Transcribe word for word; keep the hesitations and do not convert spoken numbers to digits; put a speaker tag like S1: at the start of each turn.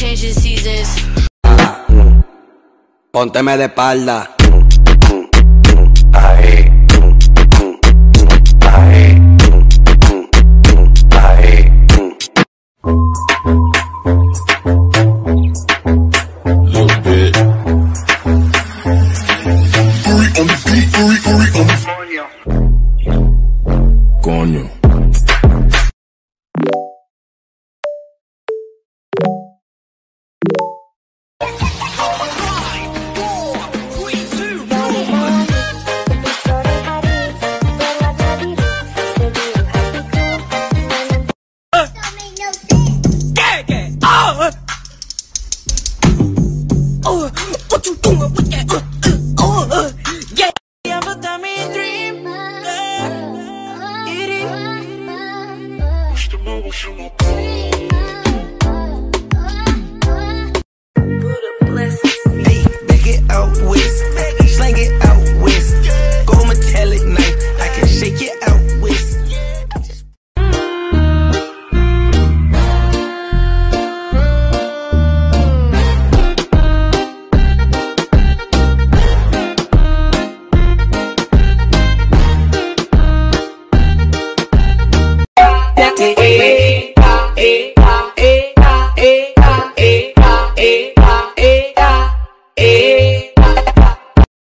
S1: changing seasons.
S2: Pónteme de espalda.
S3: Ahí, ahí, ahí. Little bit. On the beat, on the coño.
S4: Oh, what you doing with that? Uh.